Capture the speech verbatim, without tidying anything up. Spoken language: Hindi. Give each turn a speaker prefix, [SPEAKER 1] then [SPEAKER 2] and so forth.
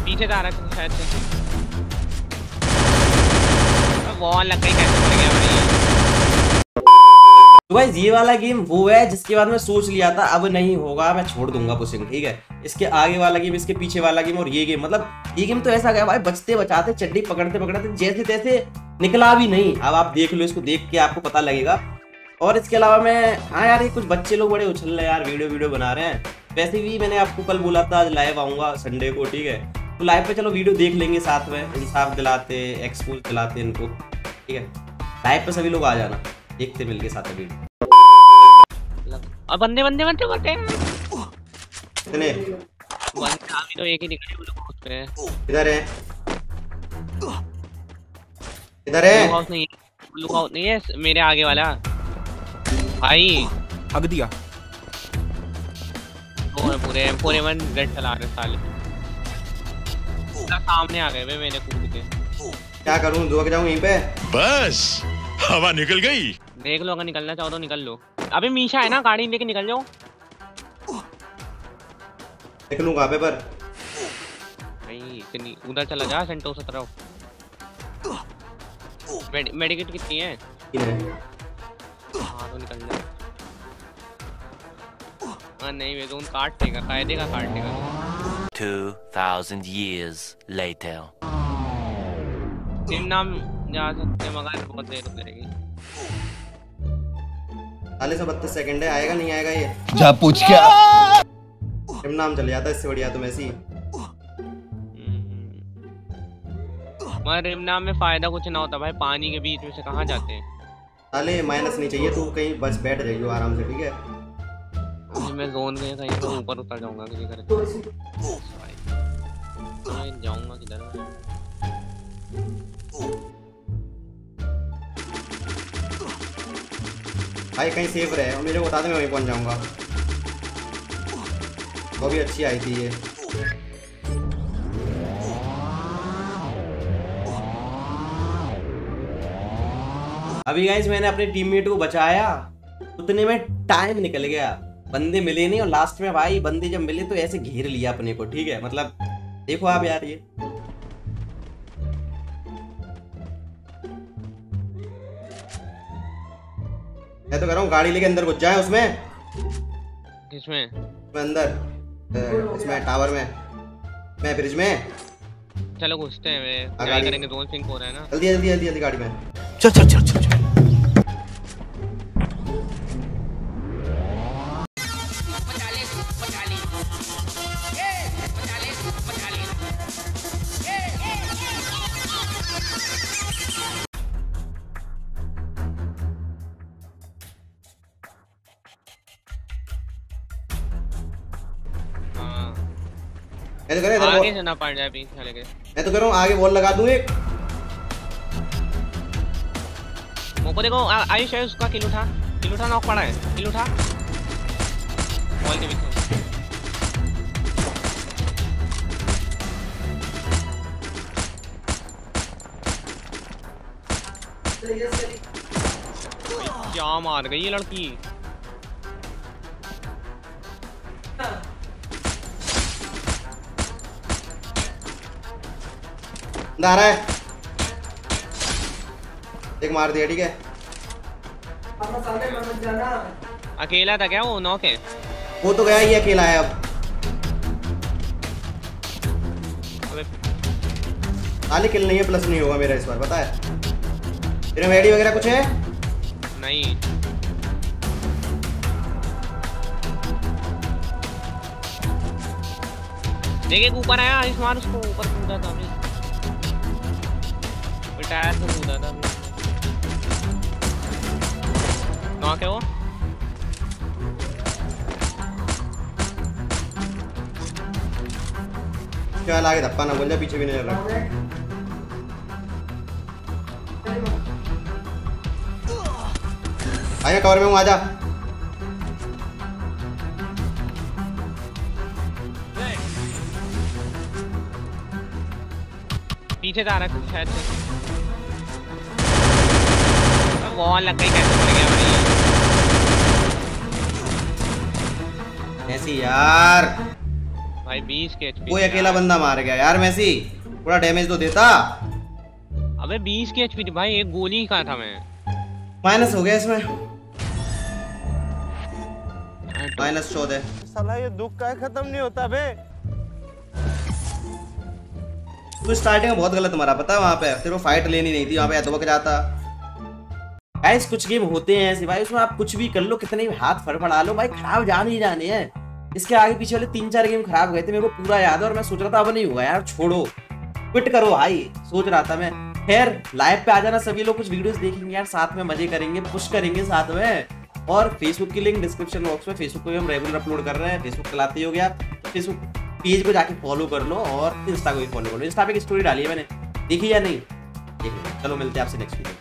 [SPEAKER 1] पीछे जा रहा है शायद से। वॉल लग गई, कैसे मर गया भाई।
[SPEAKER 2] तो भाई ये वाला गेम वो है जिसके बाद मैं सोच लिया था अब नहीं होगा, मैं छोड़ दूंगा पुशिंग, ठीक है। इसके आगे वाला गेम, इसके पीछे वाला गेम और ये गेम, मतलब ये गेम तो ऐसा गया भाई, बचते बचाते चड्डी पकड़ते पकड़ते जैसे तैसे निकला भी नहीं। अब आप देख लो, इसको देख के आपको पता लगेगा। और इसके अलावा मैं, हाँ यार ये कुछ बच्चे लोग बड़े उछल रहे हैं यार, वीडियो वीडियो बना रहे हैं। वैसे भी मैंने आपको कल बोला था आज लाइव आऊंगा संडे को, ठीक है। तो लाइव पे चलो वीडियो देख लेंगे साथ में, इंसाफ दिलाते, एक्सपोज दिलाते इनको, ठीक है। लाइव पे सभी लोग आ जाना, देखते मिलके साथ में वीडियो।
[SPEAKER 1] और बंदे बंदे बंदे बंदे
[SPEAKER 2] कितने
[SPEAKER 1] बंदे अभी तो एक ही निकले वो लोग खुद पे।
[SPEAKER 2] इधर है, इधर है।
[SPEAKER 1] लुकआउट नहीं, लुकआउट नहीं है मेरे आगे वाला भाई,
[SPEAKER 3] हग दिया।
[SPEAKER 1] वो पूरे पूरे वन रेड चला रहे साले, सामने आ गए वे मेरे कूद के।
[SPEAKER 2] क्या करूं, दुआ के जाऊं यहीं पे?
[SPEAKER 4] बस हवा निकल गई।
[SPEAKER 1] देख लो, अगर निकलना चाहो तो निकल लो। अबे मीशा है ना, गाड़ी लेके निकल जाओ।
[SPEAKER 2] देख लूं कहां पे पर
[SPEAKER 1] भाई इतनी उधर चला जा, सेंटोसा तरफ। मेड, मेडिकेट कितनी है?
[SPEAKER 2] तीन है।
[SPEAKER 1] हाँ तो निकल जा। हाँ नहीं वे जोन काट देगा, कायदे का काट देगा।
[SPEAKER 5] two thousand years later.
[SPEAKER 1] तीन नाम जा सकते मगर बहुत देर हो जाएगी।
[SPEAKER 2] चालीस बत्तीस सेकंड है, आएगा नहीं आएगा ये?
[SPEAKER 3] जा पूछ क्या?
[SPEAKER 2] हम नाम चल जाता, इससे बढ़िया तो मैसी।
[SPEAKER 1] मगर रिमनाम में फायदा कुछ ना होता भाई, पानी के बीच में से कहाँ जाते हैं।
[SPEAKER 2] साले माइनस नहीं चाहिए, तू कहीं बस बैठ जाइयो आराम से, ठीक है।
[SPEAKER 1] मैं जोन में कहीं पे ऊपर उतर जाऊंगा किसी करके। मैं जाऊंगा किधर?
[SPEAKER 2] भाई कहीं सेफ रहे और मेरे को बता दे, मैं वहीं पहुंच जाऊंगा। वो भी अच्छी आई थी ये। अभी गाइस मैंने अपने टीममेट को बचाया, उतने में टाइम निकल गया, बंदे मिले नहीं। और लास्ट में भाई बंदे जब मिले तो ऐसे घेर लिया अपने को, ठीक है। मतलब देखो आप यार, ये मैं तो कह रहा हूँ गाड़ी लेके अंदर घुस जाए। उसमें
[SPEAKER 1] किसमें?
[SPEAKER 2] मैं अंदर, इसमें टावर में, मैं ब्रिज में।
[SPEAKER 1] चलो घुसते हैं, वे क्या करेंगे, जोन सिंक हो रहा है ना।
[SPEAKER 2] जल्दी जल्दी जल्दी जल्दी गाड़ी में
[SPEAKER 3] चल चल चल चल चल। मैं तो कह रहा हूँ
[SPEAKER 1] आगे से ना पड़ जाए पीछे चले गए।
[SPEAKER 2] मैं तो कह रहा हूँ आगे वॉल लगा दूं एक।
[SPEAKER 1] मोको देखो, आयुष है उसका किल उठा, किल उठा, नॉक पड़ा है, किल उठा वॉल के पीछे। क्या मार गई ये लड़की।
[SPEAKER 2] आ रहा है, एक मार दिया, ठीक है।
[SPEAKER 1] अकेला था क्या वो? नॉक है
[SPEAKER 2] वो तो गया ही अकेला है अब। साले किल नहीं है, प्लस नहीं होगा मेरा इस बार, पता है। तेरे में आईडी वगैरह कुछ है?
[SPEAKER 1] नहीं देखिए ऊपर आया, आयुष मार उसको, ऊपर कूदा था अभी, टायर से कूदा था अभी। नॉक है वो।
[SPEAKER 2] क्या लागे धप्पा ना बोल जा, पीछे भी नहीं लग रहा। आया कवर में हूँ, आजा।
[SPEAKER 1] पीछे जा रहा है शायद से। वॉल लग गई, कैसे मर गया भाई।
[SPEAKER 2] ऐसी यार
[SPEAKER 1] भाई बीस के एचपी।
[SPEAKER 2] कोई अकेला बंदा मार गया यार मैसी, थोड़ा डैमेज तो देता।
[SPEAKER 1] अबे बीस के एचपी भाई, एक गोली कहा था मैं।
[SPEAKER 2] माइनस हो गया इसमें, माइनस चौदह।
[SPEAKER 6] साला ये दुख का खत्म नहीं होता बे।
[SPEAKER 2] तू स्टार्टिंग में बहुत गलत मारा, पता है वहां पे तेरे को फाइट लेनी नहीं थी, वहां पे अधवक जाता। गाइस कुछ गेम होते हैं ऐसे भाई, उसमें आप कुछ भी कर लो, कितने भी हाथ फड़फड़ा लो भाई, खराब जाने ही जाने हैं। इसके आगे पीछे वाले तीन चार गेम खराब गए थे, मेरे को पूरा याद है, और मैं सोच रहा था अब नहीं होगा यार, छोड़ो क्विट करो भाई, सोच रहा था मैं। खैर लाइव पे आ जाना सभी लोग, कुछ वीडियोस देखेंगे यार, साथ में मजे करेंगे, पुश करेंगे साथ में। और फेसबुक की लिंक डिस्क्रिप्शन बॉक्स में, फेसबुक पे हम रेगुलर अपलोड कर रहे हैं, फेसबुक चलाते हो गया तो फेसबुक पेज को जाके फॉलो कर लो, और इंस्टा को भी फॉलो कर लो। इंस्टा पे एक स्टोरी डाली है मैंने, देखी या नहीं? देख लो। चलो मिलते हैं आपसे नेक्स्ट वीडियो।